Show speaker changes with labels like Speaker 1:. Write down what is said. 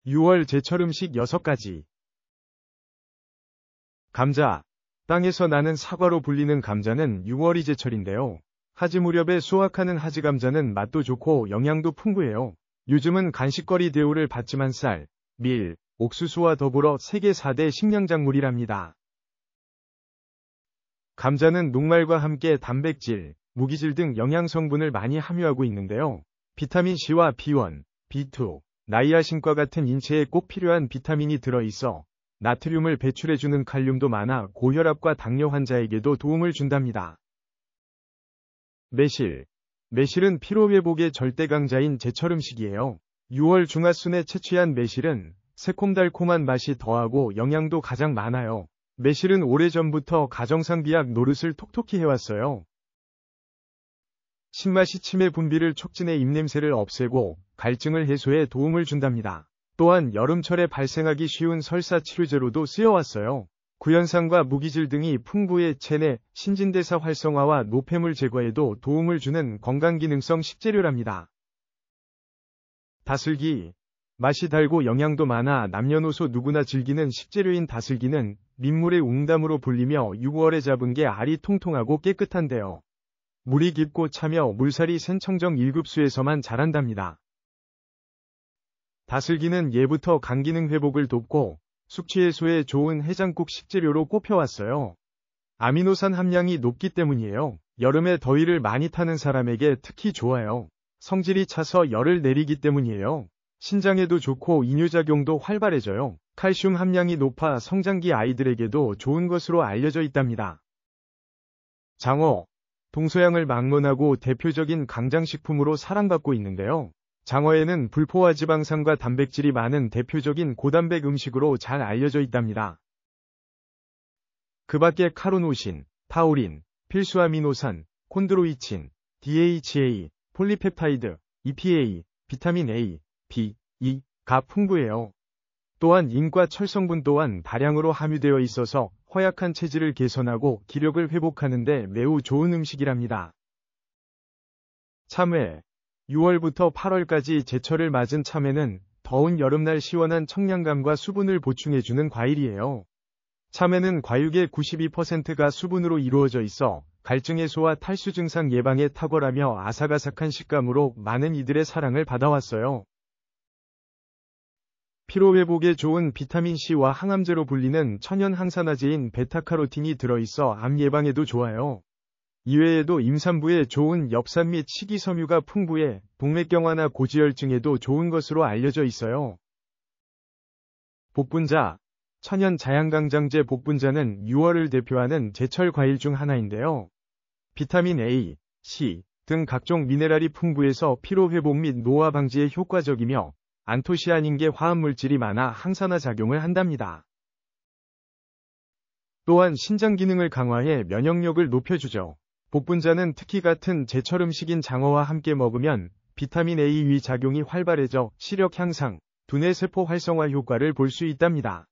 Speaker 1: 6월 제철 음식 6가지. 감자. 땅에서 나는 사과로 불리는 감자는 6월이 제철인데요. 하지 무렵에 수확하는 하지 감자는 맛도 좋고 영양도 풍부해요. 요즘은 간식거리 대우를 받지만 쌀, 밀, 옥수수와 더불어 세계 4대 식량작물이랍니다. 감자는 녹말과 함께 단백질, 무기질 등 영양 성분을 많이 함유하고 있는데요. 비타민 C와 B1, B2, 나이아신과 같은 인체에 꼭 필요한 비타민이 들어있어 나트륨을 배출해주는 칼륨도 많아 고혈압과 당뇨 환자에게도 도움을 준답니다. 매실. 매실은 피로회복의 절대강자인 제철 음식이에요. 6월 중하순에 채취한 매실은 새콤달콤한 맛이 더하고 영양도 가장 많아요. 매실은 오래전부터 가정상 비약 노릇을 톡톡히 해왔어요. 신맛이 치매 분비를 촉진해 입냄새를 없애고 갈증을 해소해 도움을 준답니다. 또한 여름철에 발생하기 쉬운 설사 치료제로도 쓰여왔어요. 구연산과 무기질 등이 풍부해 체내, 신진대사 활성화와 노폐물 제거에도 도움을 주는 건강기능성 식재료랍니다. 다슬기. 맛이 달고 영양도 많아 남녀노소 누구나 즐기는 식재료인 다슬기는 민물의 웅담으로 불리며 6월에 잡은 게 알이 통통하고 깨끗한데요. 물이 깊고 차며 물살이 센 청정 1급수에서만 자란답니다. 다슬기는 예부터 간 기능 회복을 돕고 숙취 해소에 좋은 해장국 식재료로 꼽혀왔어요. 아미노산 함량이 높기 때문이에요. 여름에 더위를 많이 타는 사람에게 특히 좋아요. 성질이 차서 열을 내리기 때문이에요. 신장에도 좋고 이뇨작용도 활발해져요. 칼슘 함량이 높아 성장기 아이들에게도 좋은 것으로 알려져 있답니다. 장어. 동서양을 막론하고 대표적인 강장식품으로 사랑받고 있는데요. 장어에는 불포화 지방산과 단백질이 많은 대표적인 고단백 음식으로 잘 알려져 있답니다. 그 밖에 카로노신, 타우린, 필수아미노산, 콘드로이친, DHA, 폴리펩타이드, EPA, 비타민 A, B, E가 풍부해요. 또한 인과 철성분 또한 다량으로 함유되어 있어서 허약한 체질을 개선하고 기력을 회복하는 데 매우 좋은 음식이랍니다. 참외. 6월부터 8월까지 제철을 맞은 참외는 더운 여름날 시원한 청량감과 수분을 보충해주는 과일이에요. 참외는 과육의 92%가 수분으로 이루어져 있어 갈증 해소와 탈수 증상 예방에 탁월하며 아삭아삭한 식감으로 많은 이들의 사랑을 받아왔어요. 피로회복에 좋은 비타민C와 항암제로 불리는 천연 항산화제인 베타카로틴이 들어있어 암 예방에도 좋아요. 이외에도 임산부에 좋은 엽산 및 식이섬유가 풍부해 동맥경화나 고지혈증에도 좋은 것으로 알려져 있어요. 복분자. 천연 자양강장제 복분자는 6월을 대표하는 제철 과일 중 하나인데요. 비타민 A, C 등 각종 미네랄이 풍부해서 피로회복 및 노화 방지에 효과적이며 안토시아닌계 화합물질이 많아 항산화 작용을 한답니다. 또한 신장 기능을 강화해 면역력을 높여주죠. 복분자는 특히 같은 제철 음식인 장어와 함께 먹으면 비타민 A 위 작용이 활발해져 시력 향상, 두뇌 세포 활성화 효과를 볼 수 있답니다.